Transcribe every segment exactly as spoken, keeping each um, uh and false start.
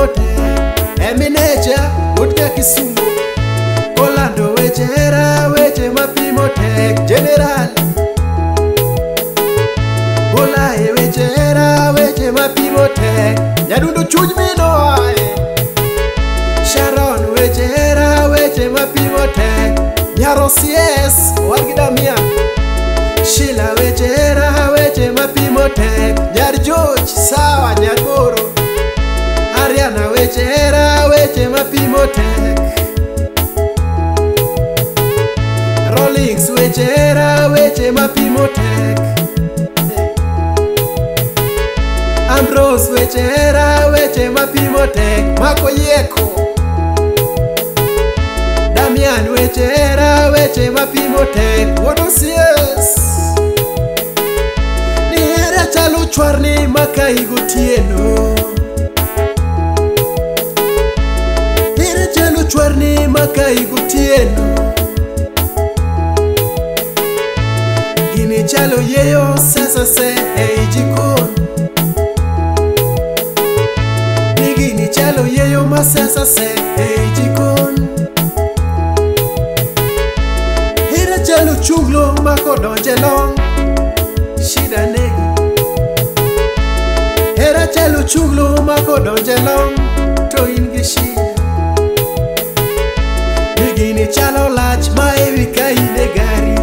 te Emineja Udga Kisumu Kolando weche hera weche mapimo tek General Ola e weche hera weche mapimo tek Nyadundo chuny mino ae Sharon weche hera weche mapimo tek Nyaro C S Wargidamia Sheila weche hera weche mapimo tek Nyar George sawa Nyar Goro Ariana weche hera weche mapimo tek Rollings weche hera weche mapimo tek Ambrose weche hera weche mapimo tek Mako Yeko Damian weche hera weche mapimo tek Wodo C S Ni hera chalo chwarni maka igotieno Hera chalo chwarni maka igotieno Gini chalo yeyo sasa se ei jikon Ni gini chalo yeyo ma sasa se ei jikon Hera chalo chunglo mako donje long Shida negi Hera chalo chunglo mako donje long To ingi shida Ni gini chalo lach ma ewi ka ine gari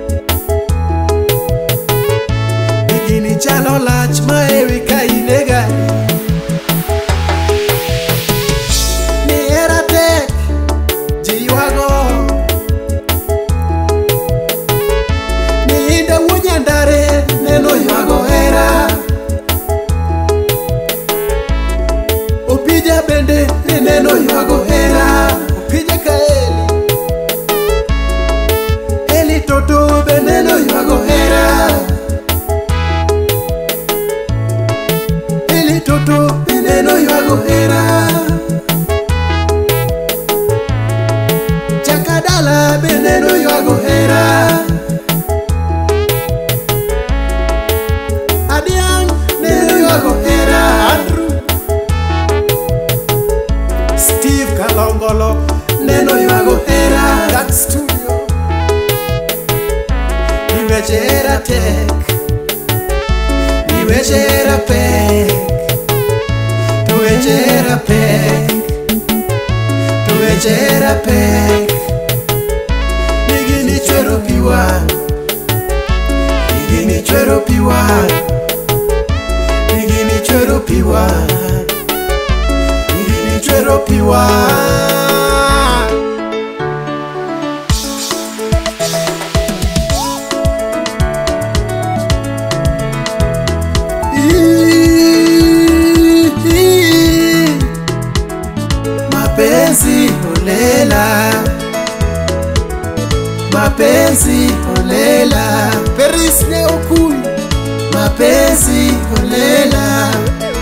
Ni chalo lach ma ewi ka ine gari Ni hera tek ji ywago Ni inde wunya ndare neno ywago hera Opija bende neno ywago hera Opija ka Eli Eli Toto be neno ywago hera Toto beneno ywago hera Jakadala beneno ywago hera Adiang neno ywago hera Andrew Steve Kalongolo neno ywago hera Dark Studio Niweche hera tek Niweche hera pek Tuweche hera pek Tuweche hera pek Nigini chwero piwa Nigini chwero piwa Nigini chwero piwa Nigini chwero piwa Mapenzi holela Mapenzi holela Peris ne okui Mapenzi holela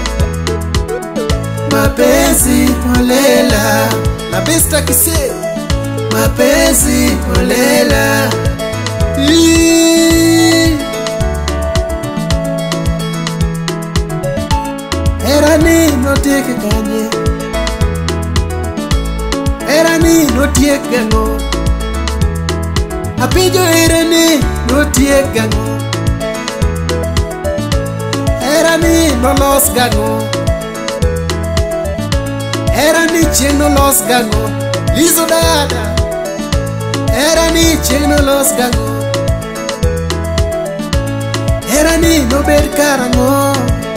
Mapenzi holela La Besta Kise Mapenzi holela Era ni no teke kanye Era ni no tiek gango Apijo era ni no tiek gango Era ni no los gango Era ni chien no los gango Lizo dada Era ni chien no los gango Era ni no ber karango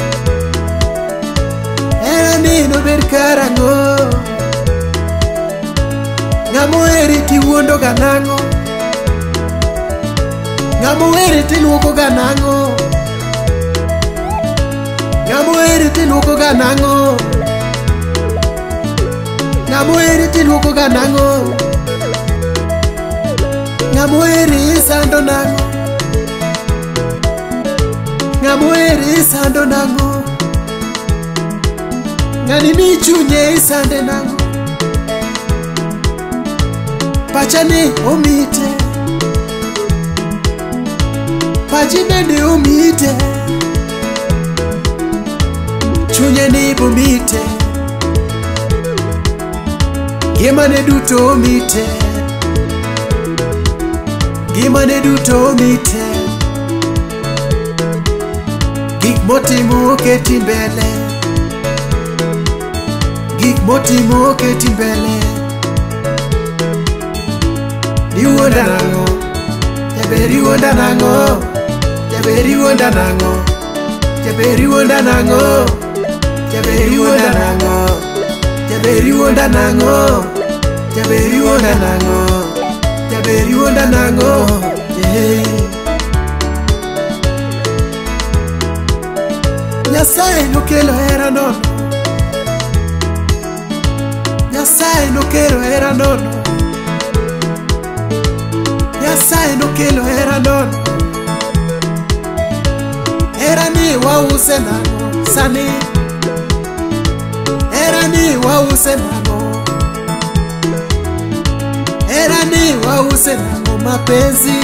Era ni no ber karango Ngamo eri ti wuondo ganango Ngamo eri ti luoko ganango Ngamo eri ti luoko ganango Ngamo eri ti luoko ganango Ngamo eri sando nango Ngamo eri sando nango Ngani ni chunye isande nango Pachane omite Pachine ni omite Chunye ni bomite Gimane duto mite, gimane duto mite, gik motimo keti mbele, gik motimo keti mbele. Riwonda nango, jabe riwonda nango, jabe riwonda nango, jabe riwonda nango, jabe riwonda nango, jabe riwonda nango, jabe riwonda nango, jabe riwonda nango, yeah. Nyasaye nokelo hera nono, Nyasaye nokelo hera nono, Nyasaye nokelo hera nono. Hera ni wause nango sani, hera ni wause nango, hera ni wause nango mapenzi,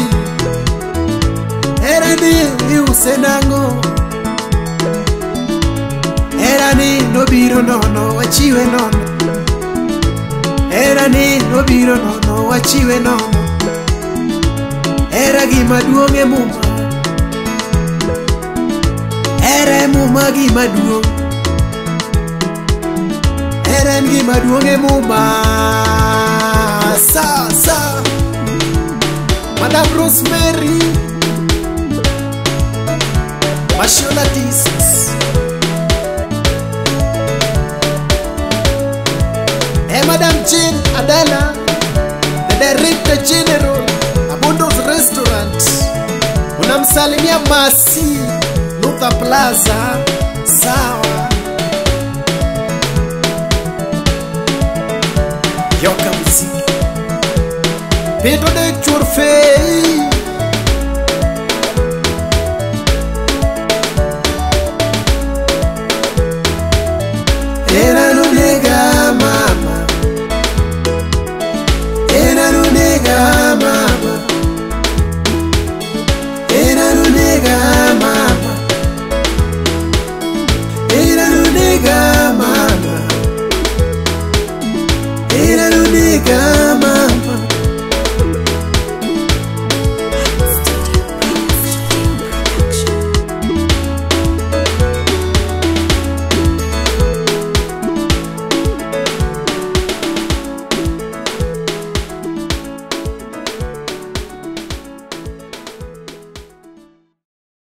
hera ni wiuse nango, hera ni nobiro nono wachiwe nono, hera ni nobiro nono wachiwe nono. Hera gima duong' e muma, hera e muma gima duong', hera en gima duong' e muma. Sa sa Madam Rosemary Mashola Thesis, e Madam Jane Adela, the Director General Abundo's Restaurant. Unamsalimia Masi Luther Plaza. Sawa Yoka Muziki Pedro de Churfei